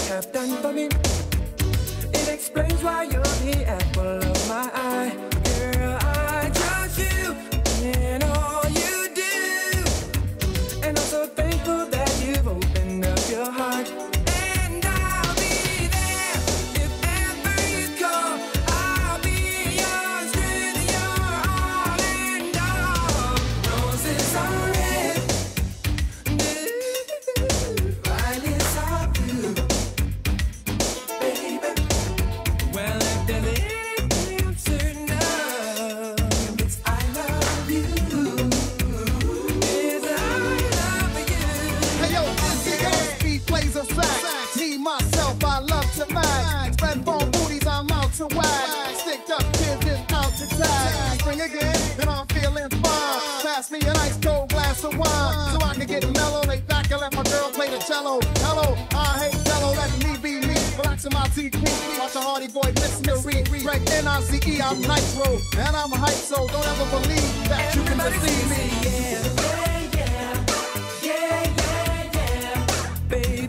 have done for me. It explains why you're the apple of my eye. Girl, I trust you in all you do, and I'm so thankful that you've opened up your heart. And I'll be there if ever you call. I'll be your strength, your all and all. Roses are red, violets are blue, baby. Well, if there's anything I'm certain of, it's I love you. It's I love you. Hey yo, beat plays a fact. Me, myself, I love to mag. Spread phone booties, I'm out to wag. Sticked up kids is out to tag. Spring again, and I'm feeling fine. Pass me an ice cold glass of wine, so I can get mellow. Lay back and let my girl play the cello. Hello, I hate cello, let me be me. Relaxing my teeth, watch a Hardy Boy mystery. Greg N-I-C-E, I'm Nitro, and I'm hype, so don't ever believe that you can deceive me. Yeah, yeah, yeah, yeah, yeah, baby,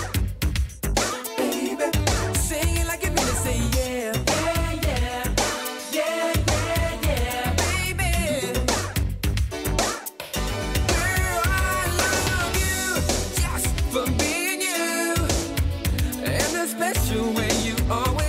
baby. Sing it like you mean to say yeah, yeah, yeah, yeah, yeah, baby. Girl, I love you just for being you, and the special way you always